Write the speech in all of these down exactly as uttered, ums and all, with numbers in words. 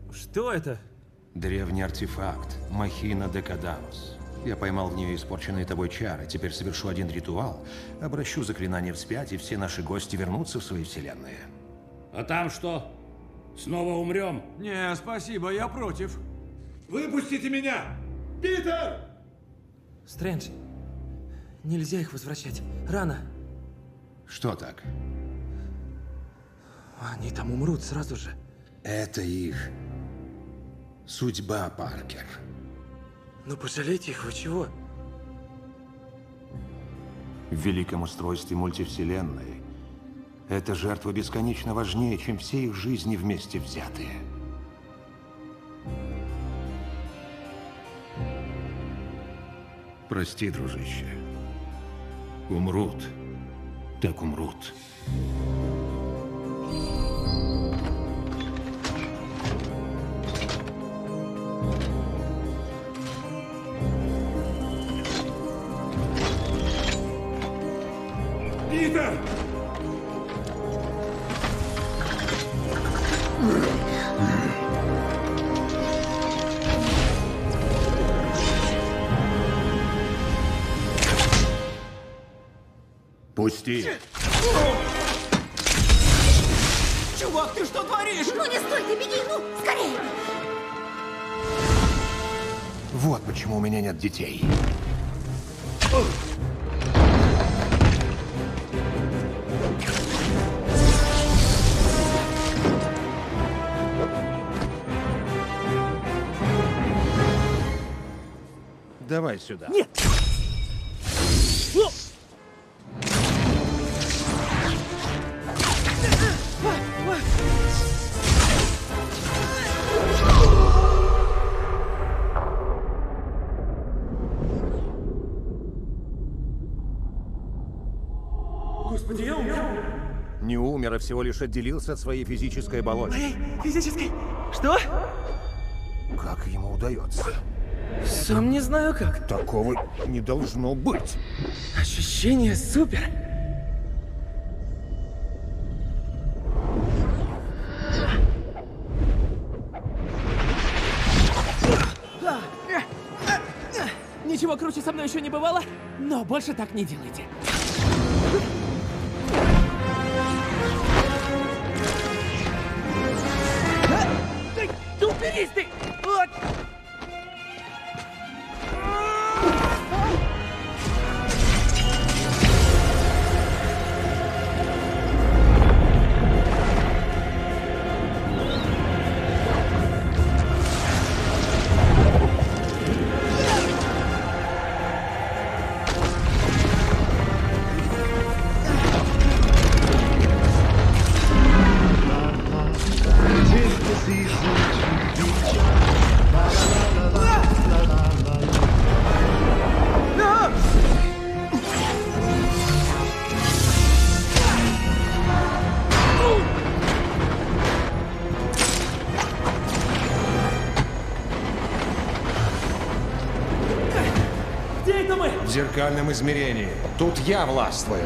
Что это? Древний артефакт. Махина Декаданус. Я поймал в нее испорченные тобой чары. Теперь совершу один ритуал, обращу заклинание вспять, и все наши гости вернутся в свои вселенные. А там что? Снова умрем? Не, спасибо, я против. Выпустите меня! Питер! Стрэндж, нельзя их возвращать. Рано. Что так? Они там умрут сразу же. Это их судьба, Паркер. Ну пожалейте их, вы чего? В великом устройстве мультивселенной эта жертва бесконечно важнее, чем все их жизни вместе взятые. Прости, дружище. Умрут, так умрут. Питер! Пусти. Чувак, ты что творишь? Ну не стой, ты беги, ну, скорее! Вот почему у меня нет детей. Давай сюда. Нет! Господи, я умер. Не умер, а всего лишь отделился от своей физической оболочки. Моей физической... Что? Как ему удается? Сам не знаю как. Такого не должно быть. Ощущение супер. Ничего круче со мной еще не бывало, но больше так не делайте. Да уберись ты! Вот! В зеркальном измерении. Тут я властвую.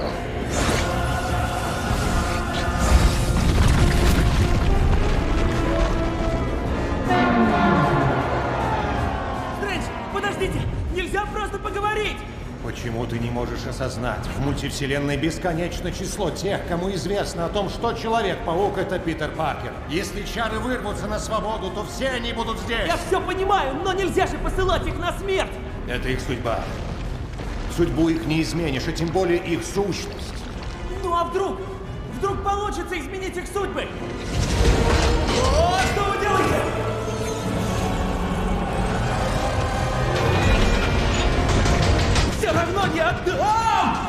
Стрэндж, подождите! Нельзя просто поговорить! Почему ты не можешь осознать? В мультивселенной бесконечно число тех, кому известно о том, что Человек-паук — это Питер Паркер. Если чары вырвутся на свободу, то все они будут здесь. Я все понимаю, но нельзя же посылать их на смерть! Это их судьба. Судьбу их не изменишь, а тем более их сущность. Ну а вдруг? Вдруг получится изменить их судьбы? О, что вы делаете? Все равно не отдам!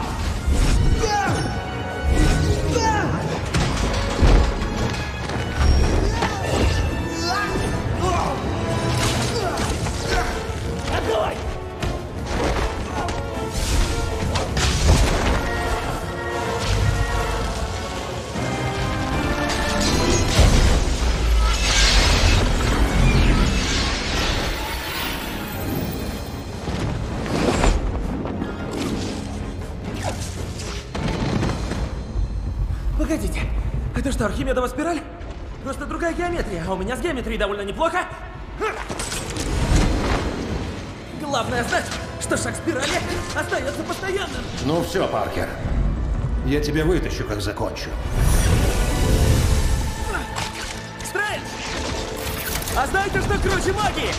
Отдай! Погодите, это что, Архимедова спираль? Просто другая геометрия, а у меня с геометрией довольно неплохо. Ха! Главное знать, что шаг спирали остается постоянным. Ну все, Паркер. Я тебя вытащу, как закончу. Стрэндж! А знаете, что круче магии?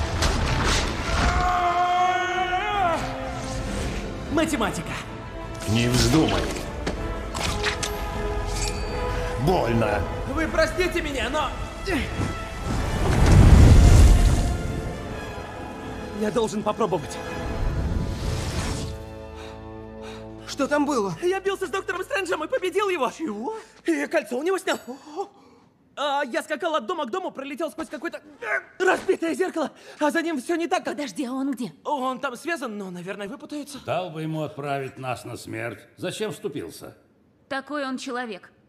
Математика. Не вздумай. Больно. Вы простите меня, но... Я должен попробовать. Что там было? Я бился с доктором Стрэнджем и победил его. Чего? И кольцо у него снял. А я скакал от дома к дому, пролетел сквозь какое-то разбитое зеркало, а за ним все не так, как... Подожди, а он где? Он там связан, но, наверное, выпутается. Дал бы ему отправить нас на смерть. Зачем вступился? Такой он человек.